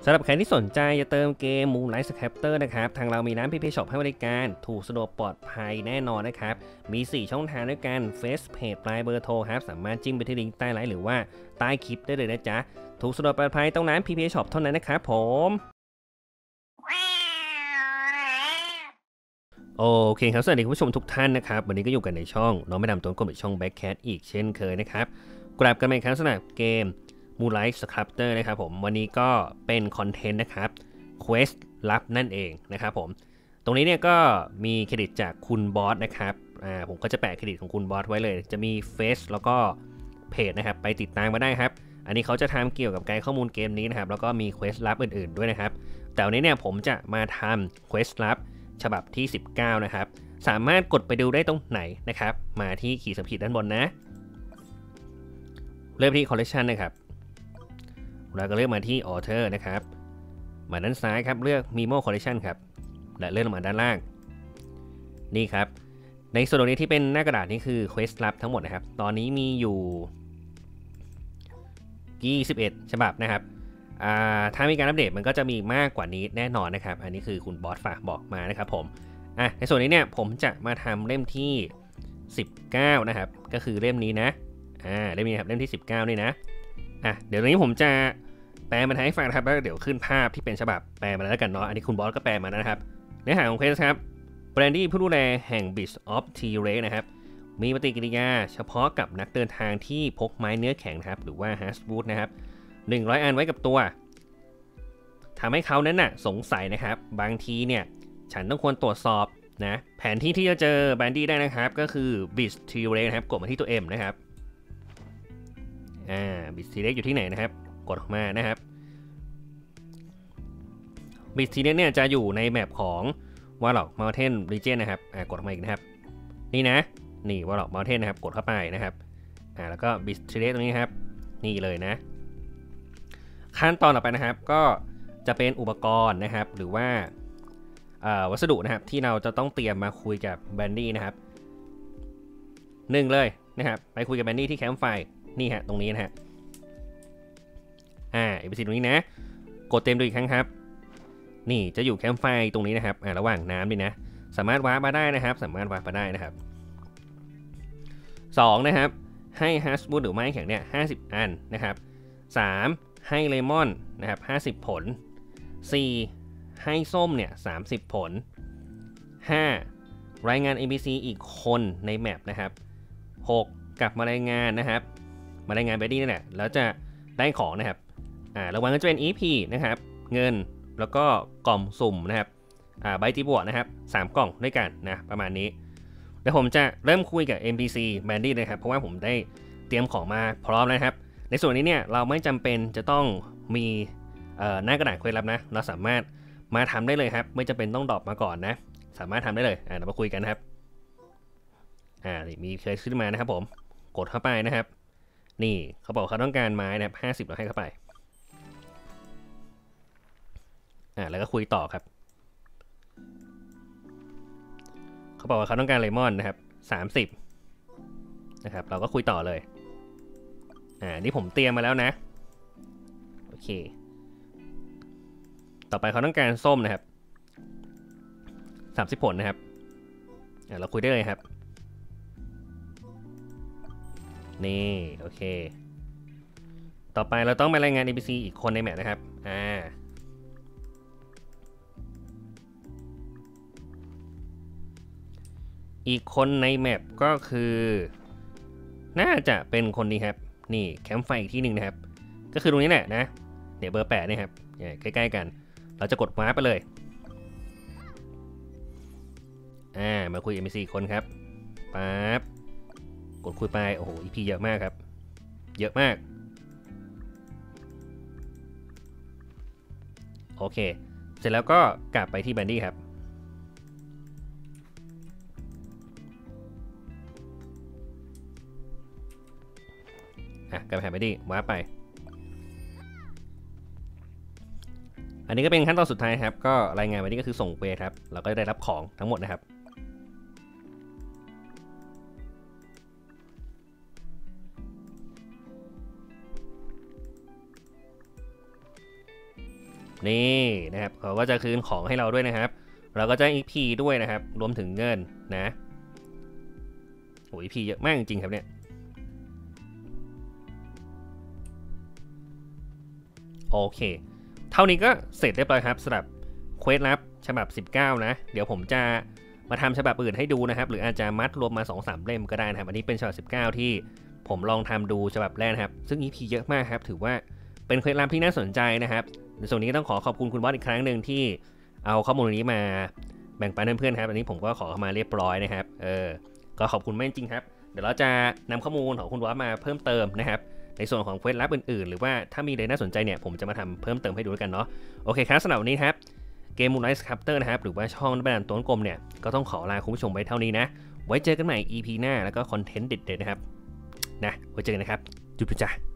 สำหรับใครที่สนใจจะเติมเกม Moonlight Scrapter นะครับทางเรามีร้าน PP Shop ให้บริการถูกสะดวกปลอดภัยแน่นอนนะครับมี 4 ช่องทางด้วยกัน Face Page ปลายเบอร์โทรครับสามารถจิ้มไปที่ลิงก์ใต้ไลน์หรือว่าใต้คลิปได้เลยนะจ๊ะถูกสะดวกปลอดภัยต้องร้าน PP Shop เท่านั้นนะครับผมโอเคครับสวัสดีคุณผู้ชมทุกท่านนะครับวันนี้ก็อยู่กันในช่องน้องไม่ดำตัวกลมในช่อง Backcat อีกเช่นเคยนะครับกลับกันมาอีกครั้งสำหรับเกม Moonlight Scrapter นะครับผมวันนี้ก็เป็นคอนเทนต์นะครับ Quest ลับนั่นเองนะครับผมตรงนี้เนี่ยก็มีเครดิตจากคุณบอสนะครับผมก็จะแปะเครดิตของคุณบอสไว้เลยจะมีเฟซแล้วก็เพจนะครับไปติดตามมาได้ครับอันนี้เขาจะทำเกี่ยวกับไกด์ข้อมูลเกมนี้นะครับแล้วก็มี Quest ลับอื่นๆด้วยนะครับแต่วันนี้เนี่ยผมจะมาทำ Quest ลับฉบับที่ 19 นะครับสามารถกดไปดูได้ตรงไหนนะครับมาที่ขีดสับขีดด้านบนนะเริ่มที่ Collection นะครับเราก็เลือกมาที่ Author นะครับมาด้านซ้ายครับเลือก Memo Collection ครับและเลื่อนลงมาด้านล่างนี่ครับในส่วนตรงนี้ที่เป็นหน้ากระดาษนี่คือ Quest ลับทั้งหมดนะครับตอนนี้มีอยู่21ฉบับนะครับถ้ามีการอัปเดตมันก็จะมีมากกว่านี้แน่นอนนะครับอันนี้คือคุณบอสฝากบอกมานะครับผมในส่วนนี้เนี่ยผมจะมาทำเล่มที่19นะครับก็คือเล่มนี้นะเล่มนี้ครับเล่มที่19นี่นะเดี๋ยวตรงนี้ผมจะแปลมาให้ฟังนะครับแล้วเดี๋ยวขึ้นภาพที่เป็นฉบับแปลมาแล้วกันเนาะอันนี้คุณบอสก็แปลมานะครับเนื้อหาของเคสครับแบรนดี้ผู้ดูแลแห่ง Beast of T-Rex นะครับมีปฏิกิริยาเฉพาะกับนักเดินทางที่พกไม้เนื้อแข็งครับหรือว่า Hashwood นะครับ100 อันไว้กับตัวทำให้เขานั้นน่ะสงสัยนะครับบางทีเนี่ยฉันต้องควรตรวจสอบนะแผนที่ที่จะเจอแบรนดี้ได้นะครับก็คือ Beast T-Rex นะครับกดมาที่ตัว M นะครับBeast T-Rex อยู่ที่ไหนนะครับกดออกมานะครับ Beast T-Rex เนี่ยจะอยู่ในแมปของWarlock Mountain Region นะครับกดออกมาอีกนะครับนี่นะนี่ Warlock Mountain นะครับกดเข้าไปนะครับแล้วก็ Beast T-Rex ตรงนี้ครับนี่เลยนะขั้นตอนต่อไปนะครับก็จะเป็นอุปกรณ์นะครับหรือว่าวัสดุนะครับที่เราจะต้องเตรียมมาคุยกับแบนดี้นะครับเลยนะครับไปคุยกับแบนดี้ที่แคมป์ไฟนี่ฮะตรงนี้นะฮะABC ตรงนี้นะกดเต็มดูอีกครั้งครับนี่จะอยู่แคมป์ไฟตรงนี้นะครับระหว่างน้ำนี่นะสามารถวาร์ปมาได้นะครับสามารถวาร์ปมาได้นะครับ2นะครับให้ฮัสบูดหรือไม้แข็งเนี่ย50 อันนะครับ3ให้เลมอนนะครับ50 ผล4ให้ส้มเนี่ย30 ผล5รายงาน NPC อีกคนในแมปนะครับ6กลับมารายงานนะครับมารายงานแบดดี้นี่แหละแล้วจะได้ของนะครับรางวัลก็จะเป็น EP นะครับเงินแล้วก็กล่องสุ่มนะครับใบตีบวกนะครับ3 กล่องด้วยกันนะประมาณนี้เดี๋ยวผมจะเริ่มคุยกับ NPC แบดดี้เลยครับเพราะว่าผมได้เตรียมของมาพร้อมแล้วครับในส่วนนี้เนี่ยเราไม่จำเป็นจะต้องมีหน้ากระดาษเควสลับนะเราสามารถมาทำได้เลยครับไม่จำเป็นต้องดรอปมาก่อนนะสามารถทำได้เลยเรามาคุยกันครับมีเคยขึ้นมานะครับผมกดเข้าไปนะครับนี่เขาบอกเขาต้องการไม้นะครับ50เราให้เข้าไปแล้วก็คุยต่อครับเขาบอกว่าเขาต้องการเลมอนนะครับ30นะครับเราก็คุยต่อเลยนี่ผมเตรียมมาแล้วนะโอเคต่อไปเขาต้องการส้มนะครับ30 ผลนะครับเราคุยได้เลยครับนี่โอเคต่อไปเราต้องไปรายงาน NPC อีกคนในแมปนะครับอีกคนในแมปก็คือน่าจะเป็นคนนี้ครับนี่แคมป์ไฟอีกที่หนึ่งนะครับก็คือตรงนี้แหละนะเดี๋ยวเบอร์8นี่ครับใกล้ๆกันเราจะกดวาร์ปไปเลยมาคุย NPC คนครับปั๊บกดคุยไปโอ้โห EP เยอะมากครับเยอะมากโอเคเสร็จแล้วก็กลับไปที่แบนดี้ครับกลับไปหาแบนดี้วาร์ปไปอันนี้ก็เป็นขั้นตอนสุดท้ายครับก็รายงานวันนี้ก็คือส่งเควสครับเราก็ได้รับของทั้งหมดนะครับนี่นะครับเขาก็จะคืนของให้เราด้วยนะครับเราก็จะ EP ด้วยนะครับรวมถึงเงินนะโอ้ย EP เยอะมากจริงๆครับเนี่ยโอเคเท่านี้ก็เสร็จเรียบร้อยครับสำหรับเควสลับฉบับ19นะเดี๋ยวผมจะมาทำฉบับอื่นให้ดูนะครับหรืออาจจะมัดรวมมา 2-3 เล่มก็ได้นะครับอันนี้เป็นฉบับ19ที่ผมลองทำดูฉบับแรกครับซึ่ง EP เยอะมากครับถือว่าเป็นเควสลับที่น่าสนใจนะครับในส่วนนี้ต้องขอบคุณคุณบอสอีกครั้งหนึ่งที่เอาข้อมูลนี้มาแบ่งปันเพื่อนๆครับอันนี้ผมก็ขอมาเรียบร้อยนะครับก็ขอบคุณมากจริงครับเดี๋ยวเราจะนำข้อมูลของคุณบอสมาเพิ่มเติมนะครับในส่วนของเควสลับอื่นๆหรือว่าถ้ามีอะไรน่าสนใจเนี่ยผมจะมาทำเพิ่มเติมให้ดูกันเนาะโอเคครับสำหรับวันนี้ครับเกม Moonrise Crafter นะครับหรือว่าช่องนักบันตัวกลมเนี่ยก็ต้องขอลาคุณผู้ชมไว้เท่านี้นะไว้เจอกันใหม่ EP หน้าแล้วก็คอนเทนต์เด็ดๆนะครับนะไว้เจอกันนะครับจุ๊บจ้า